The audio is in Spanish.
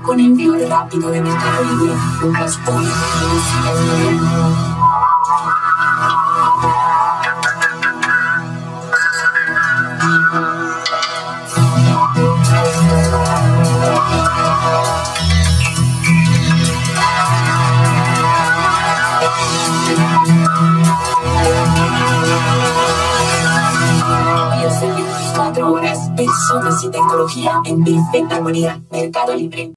con envío rápido de Mercado Libre. Compras hoy, Envíos en 24 horas, personas y tecnología en perfecta armonía. Mercado Libre.